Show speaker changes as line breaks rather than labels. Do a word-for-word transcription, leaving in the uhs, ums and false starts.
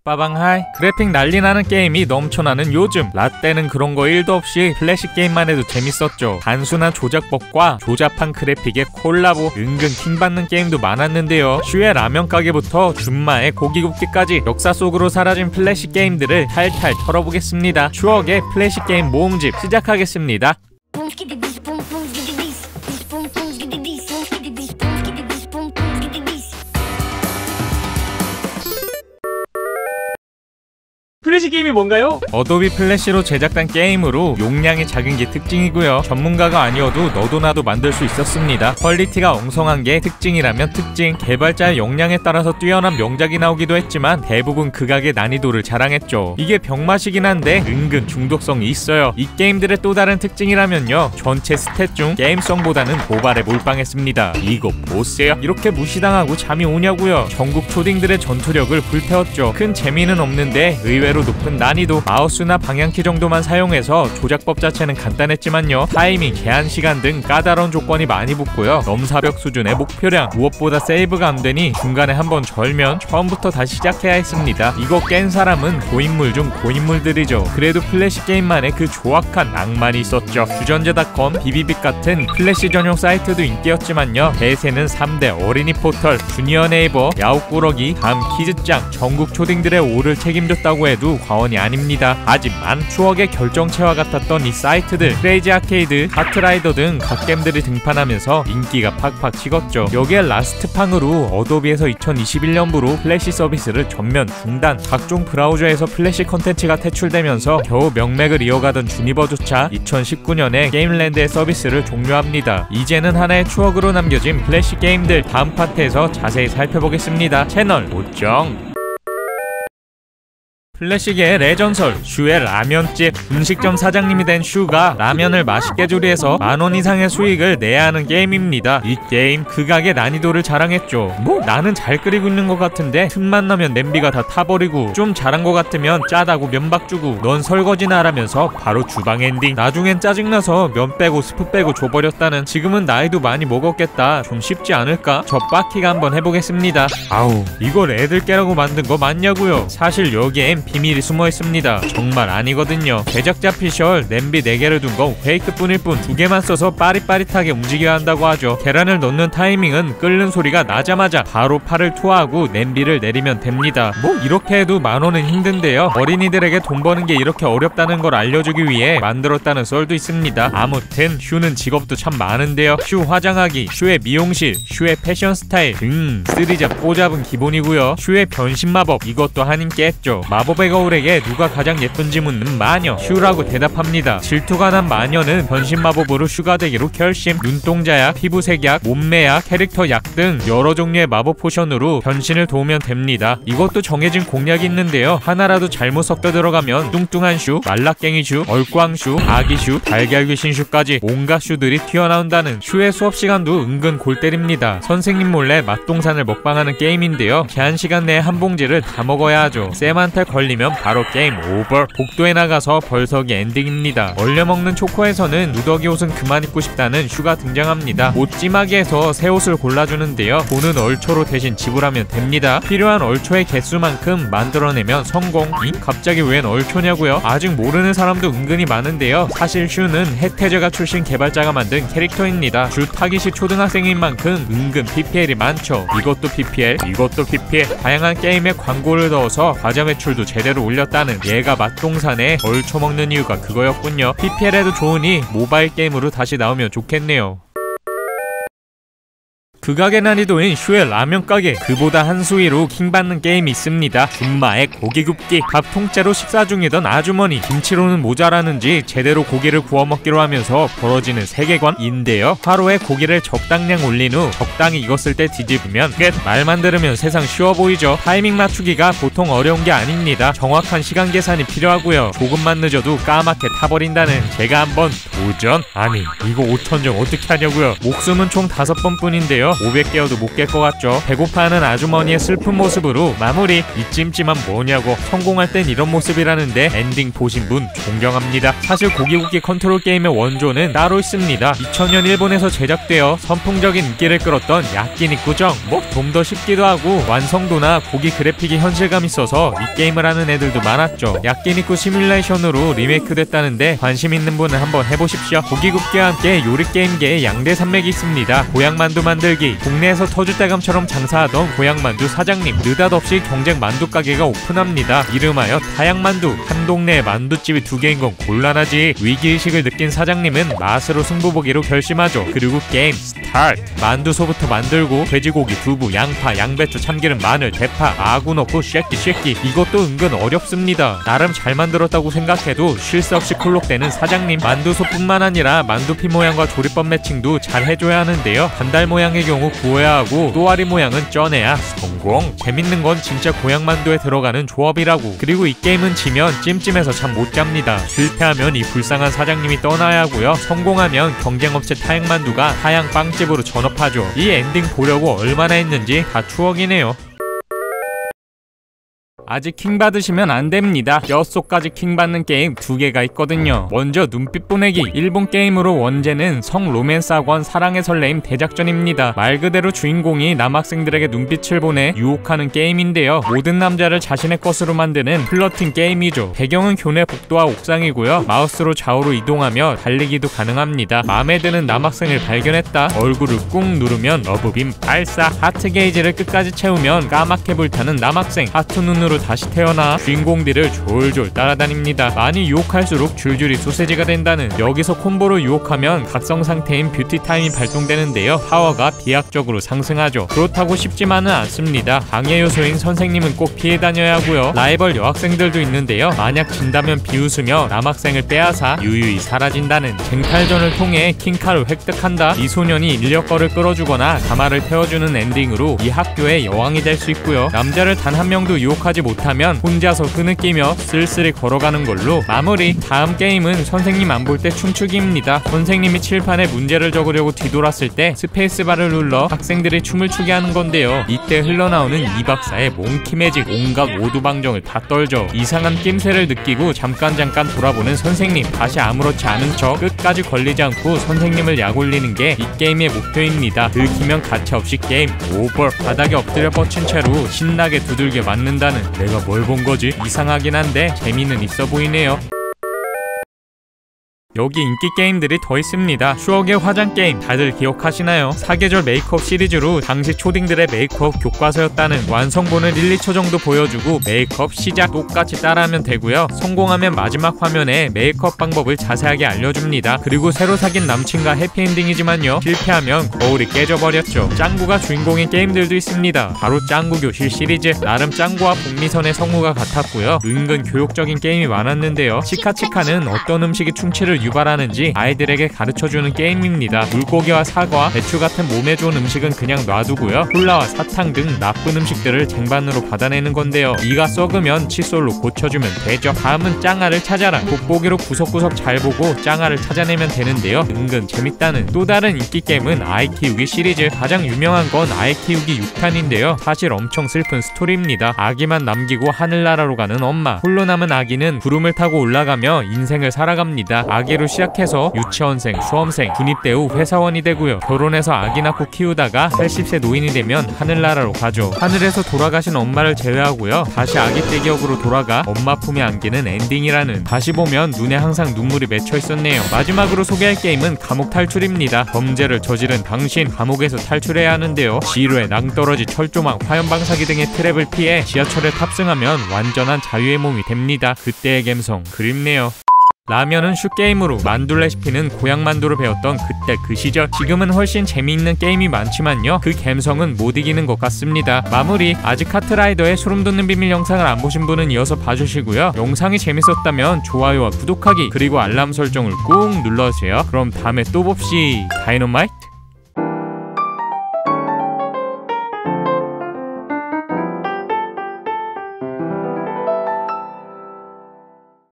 빠방하이. 그래픽 난리나는 게임이 넘쳐나는 요즘, 라떼는 그런 거 일도 없이 플래시 게임만 해도 재밌었죠. 단순한 조작법과 조잡한 그래픽의 콜라보, 은근 킹받는 게임도 많았는데요. 슈의 라면 가게부터 줌마의 고기 굽기까지 역사 속으로 사라진 플래시 게임들을 탈탈 털어보겠습니다. 추억의 플래시 게임 모음집 시작하겠습니다.
플래시 게임이 뭔가요?
어도비 플래시로 제작된 게임으로 용량이 작은 게 특징이고요. 전문가가 아니어도 너도 나도 만들 수 있었습니다. 퀄리티가 엉성한 게 특징이라면 특징, 개발자의 역량에 따라서 뛰어난 명작이 나오기도 했지만 대부분 극악의 난이도를 자랑했죠. 이게 병맛이긴 한데 은근 중독성이 있어요. 이 게임들의 또 다른 특징이라면요, 전체 스탯 중 게임성보다는 도발에 몰빵했습니다. 이거 보세요. 이렇게 무시당하고 잠이 오냐고요. 전국 초딩들의 전투력을 불태웠죠. 큰 재미는 없는데 의외로 높은 난이도, 마우스나 방향키 정도만 사용해서 조작법 자체는 간단했지만요, 타이밍, 제한 시간 등 까다로운 조건이 많이 붙고요. 넘사벽 수준의 목표량, 무엇보다 세이브가 안 되니 중간에 한번 절면 처음부터 다시 시작해야 했습니다. 이거 깬 사람은 고인물 중 고인물들이죠. 그래도 플래시 게임만의 그 조악한 낭만이 있었죠. 주전자닷컴, 비비빅 같은 플래시 전용 사이트도 인기였지만요, 대세는 삼 대 어린이 포털, 주니어 네이버, 야후꾸러기, 다음 키즈짱, 전국 초딩들의 오를 책임졌다고 해도 과언이 아닙니다. 하지만 추억의 결정체와 같았던 이 사이트들, 크레이지 아케이드, 하트라이더 등 각 게임들이 등판하면서 인기가 팍팍 식었죠. 여기에 라스트팡으로 어도비에서 이천이십일 년부로 플래시 서비스를 전면 중단, 각종 브라우저에서 플래시 컨텐츠가 퇴출되면서 겨우 명맥을 이어가던 주니버조차 이천십구 년에 게임랜드의 서비스를 종료합니다. 이제는 하나의 추억으로 남겨진 플래시 게임들, 다음 파트에서 자세히 살펴보겠습니다. 채널 고정! 플래시계의 레전설, 슈의 라면집. 음식점 사장님이 된 슈가 라면을 맛있게 조리해서 만원 이상의 수익을 내야 하는 게임입니다. 이 게임 극악의 난이도를 자랑했죠. 뭐 나는 잘 끓이고 있는 것 같은데 틈만 나면 냄비가 다 타버리고, 좀 잘한 것 같으면 짜다고 면박 주고, 넌 설거지나 하라면서 바로 주방 엔딩. 나중엔 짜증나서 면 빼고 스프 빼고 줘버렸다는. 지금은 나이도 많이 먹었겠다, 좀 쉽지 않을까? 저 빡키가 한번 해보겠습니다. 아우, 이걸 애들 깨라고 만든 거 맞냐고요. 사실 여기엔 비밀이 숨어있습니다. 정말 아니거든요. 제작자 피셜 냄비 네 개를 둔 건 페이크뿐일 뿐, 두 개만 써서 빠릿빠릿하게 움직여야 한다고 하죠. 계란을 넣는 타이밍은 끓는 소리가 나자마자 바로 팔을 투하하고 냄비를 내리면 됩니다. 뭐 이렇게 해도 만원은 힘든데요, 어린이들에게 돈 버는 게 이렇게 어렵다는 걸 알려주기 위해 만들었다는 썰도 있습니다. 아무튼 슈는 직업도 참 많은데요. 슈 화장하기, 슈의 미용실, 슈의 패션 스타일 등 쓰리잡 꼬잡은 기본이고요. 슈의 변신 마법, 이것도 한인께 했죠. 마법 의 거울에게 누가 가장 예쁜지 묻는 마녀, 슈라고 대답합니다. 질투가 난 마녀는 변신 마법으로 슈가 되기로 결심. 눈동자약, 피부색약, 몸매약, 캐릭터약 등 여러 종류의 마법 포션으로 변신을 도우면 됩니다. 이것도 정해진 공략이 있는데요, 하나라도 잘못 섞여 들어가면 뚱뚱한 슈, 말라깽이 슈, 얼꽝 슈, 아기 슈, 달걀 귀신 슈까지 온갖 슈들이 튀어나온다는. 슈의 수업시간도 은근 골 때립니다. 선생님 몰래 맛동산을 먹방하는 게임인데요, 제한 시간 내에 한 봉지를 다 먹어야 하죠. 쌤한테 걸리면 바로 게임 오버. 복도에 나가서 벌서기 엔딩입니다. 얼려먹는 초코에서는 누더기 옷은 그만 입고 싶다는 슈가 등장합니다. 옷 찜하기에서 새 옷을 골라주는데요, 돈은 얼초로 대신 지불하면 됩니다. 필요한 얼초의 개수만큼 만들어내면 성공. 잉? 갑자기 웬 얼초냐고요? 아직 모르는 사람도 은근히 많은데요, 사실 슈는 해태제가 출신 개발자가 만든 캐릭터입니다. 슈 타깃이 초등학생인 만큼 은근 피피엘이 많죠. 이것도 피피엘, 이것도 피피엘. 다양한 게임에 광고를 넣어서 과자 매출도 제대로 올렸다는. 얘가 맛동산에 얼쳐먹는 이유가 그거였군요. 피피엘에도 좋으니 모바일 게임으로 다시 나오면 좋겠네요. 극악의 난이도인 슈의 라면 가게, 그보다 한 수위로 킹받는 게임이 있습니다. 줌마의 고기 굽기. 밥 통째로 식사 중이던 아주머니, 김치로는 모자라는지 제대로 고기를 구워 먹기로 하면서 벌어지는 세계관인데요, 하루에 고기를 적당량 올린 후 적당히 익었을 때 뒤집으면 끝. 말만 들으면 세상 쉬워 보이죠. 타이밍 맞추기가 보통 어려운 게 아닙니다. 정확한 시간 계산이 필요하고요, 조금만 늦어도 까맣게 타버린다는. 제가 한번 도전? 아니 이거 오천점 어떻게 하냐고요. 목숨은 총 다섯 번 뿐인데요, 오백 개여도 못 깰 것 같죠. 배고파하는 아주머니의 슬픈 모습으로 마무리. 이 찜찜한 뭐냐고. 성공할 땐 이런 모습이라는데 엔딩 보신 분 존경합니다. 사실 고기굽기 컨트롤 게임의 원조는 따로 있습니다. 이천 년 일본에서 제작되어 선풍적인 인기를 끌었던 야끼니쿠정. 뭐 좀 더 쉽기도 하고 완성도나 고기 그래픽이 현실감 있어서 이 게임을 하는 애들도 많았죠. 야끼니쿠 시뮬레이션으로 리메이크 됐다는데 관심 있는 분은 한번 해보십시오. 고기굽기와 함께 요리게임계의 양대 산맥이 있습니다. 고향만두 만들기. 국내에서 터줏대감처럼 장사하던 고향만두 사장님 느닷없이 경쟁 만두 가게가 오픈합니다. 이름하여 타양만두. 한 동네에 만두집이 두 개인 건 곤란하지. 위기의식을 느낀 사장님은 맛으로 승부보기로 결심하죠. 그리고 게임 스타트. 만두소부터 만들고 돼지고기, 두부, 양파, 양배추, 참기름, 마늘, 대파, 아구 넣고 쉐끼 쉐끼. 이것도 은근 어렵습니다. 나름 잘 만들었다고 생각해도 쉴 새 없이 콜록대는 사장님. 만두소뿐만 아니라 만두피 모양과 조리법 매칭도 잘 해줘야 하는데요. 반달 모양의 경우 구워야 하고 또아리 모양은 쪄내야 성공. 재밌는 건 진짜 고향만두에 들어가는 조합이라고. 그리고 이 게임은 지면 찜찜해서 잠 못 잡니다. 실패하면 이 불쌍한 사장님이 떠나야 하고요. 성공하면 경쟁업체 타양만두가 타양 빵집으로 전업하죠. 이 엔딩 보려고 얼마나 했는지 다 추억이네요. 아직 킹 받으시면 안됩니다. 뼛속까지 킹 받는 게임 두 개가 있거든요. 먼저 눈빛 보내기. 일본 게임으로 원제는 성 로맨스 학원 사랑의 설레임 대작전입니다. 말 그대로 주인공이 남학생들에게 눈빛을 보내 유혹하는 게임인데요. 모든 남자를 자신의 것으로 만드는 플러팅 게임이죠. 배경은 교내 복도와 옥상이고요. 마우스로 좌우로 이동하며 달리기도 가능합니다. 마음에 드는 남학생을 발견했다. 얼굴을 꾹 누르면 러브빔 발사. 하트 게이지를 끝까지 채우면 까맣게 불타는 남학생. 하트 눈으로 다시 태어나 주인공들을 졸졸 따라다닙니다. 많이 유혹할수록 줄줄이 소세지가 된다는. 여기서 콤보로 유혹하면 각성 상태인 뷰티타임이 발동되는데요. 파워가 비약적으로 상승하죠. 그렇다고 쉽지만은 않습니다. 방해 요소인 선생님은 꼭 피해 다녀야 하고요. 라이벌 여학생들도 있는데요. 만약 진다면 비웃으며 남학생을 빼앗아 유유히 사라진다는. 쟁탈전을 통해 킹카를 획득한다. 이 소년이 인력거를 끌어주거나 가마를 태워주는 엔딩으로 이 학교의 여왕이 될 수 있고요. 남자를 단 한 명도 유혹하지 못하면 혼자서 흐느끼며 쓸쓸히 걸어가는 걸로 마무리. 다음 게임은 선생님 안 볼 때 춤추기입니다. 선생님이 칠판에 문제를 적으려고 뒤돌았을 때 스페이스바를 눌러 학생들이 춤을 추게 하는 건데요. 이때 흘러나오는 이 박사의 몽키 매직. 온갖 오두방정을 다 떨죠. 이상한 낌새를 느끼고 잠깐 잠깐 돌아보는 선생님. 다시 아무렇지 않은 척 끝까지 걸리지 않고 선생님을 약올리는 게 이 게임의 목표입니다. 들키면 가차없이 게임 오버. 바닥에 엎드려 뻗친 채로 신나게 두들겨 맞는다는. 내가 뭘 본 거지? 이상하긴 한데 재미는 있어 보이네요. 여기 인기 게임들이 더 있습니다. 추억의 화장 게임 다들 기억하시나요? 사계절 메이크업 시리즈로 당시 초딩들의 메이크업 교과서였다는. 완성본을 일, 이 초 정도 보여주고 메이크업 시작 똑같이 따라하면 되고요. 성공하면 마지막 화면에 메이크업 방법을 자세하게 알려줍니다. 그리고 새로 사귄 남친과 해피엔딩이지만요. 실패하면 거울이 깨져버렸죠. 짱구가 주인공인 게임들도 있습니다. 바로 짱구 교실 시리즈. 나름 짱구와 복미선의 성우가 같았고요. 은근 교육적인 게임이 많았는데요. 치카치카는 어떤 음식이 충치를 유발하는지 아이들에게 가르쳐주는 게임입니다. 물고기와 사과, 배추 같은 몸에 좋은 음식은 그냥 놔두고요. 콜라와 사탕 등 나쁜 음식들을 쟁반으로 받아내는 건데요. 이가 썩으면 칫솔로 고쳐주면 되죠. 다음은 짱아를 찾아라. 돋보기로 구석구석 잘 보고 짱아를 찾아내면 되는데요. 은근 재밌다는. 또 다른 인기 게임은 아이 키우기 시리즈. 가장 유명한 건 아이 키우기 육 탄인데요. 사실 엄청 슬픈 스토리입니다. 아기만 남기고 하늘나라로 가는 엄마. 홀로 남은 아기는 구름을 타고 올라가며 인생을 살아갑니다. 아기로 시작해서 유치원생, 수험생, 군입대 후 회사원이 되고요. 결혼해서 아기 낳고 키우다가 팔십 세 노인이 되면 하늘나라로 가죠. 하늘에서 돌아가신 엄마를 제외하고요. 다시 아기 때 기억으로 돌아가 엄마 품에 안기는 엔딩이라는. 다시 보면 눈에 항상 눈물이 맺혀 있었네요. 마지막으로 소개할 게임은 감옥 탈출입니다. 범죄를 저지른 당신, 감옥에서 탈출해야 하는데요. 지루에 낭떠러지, 철조망, 화염방사기 등의 트랩을 피해 지하철에 탑승하면 완전한 자유의 몸이 됩니다. 그때의 감성 그립네요. 라면은 슈게임으로, 만두 레시피는 고향만두로 배웠던 그때 그 시절. 지금은 훨씬 재미있는 게임이 많지만요. 그 감성은 못 이기는 것 같습니다. 마무리. 아직 카트라이더의 소름돋는 비밀 영상을 안 보신 분은 이어서 봐주시고요. 영상이 재밌었다면 좋아요와 구독하기 그리고 알람 설정을 꾹 눌러주세요. 그럼 다음에 또 봅시. 다이너마이트.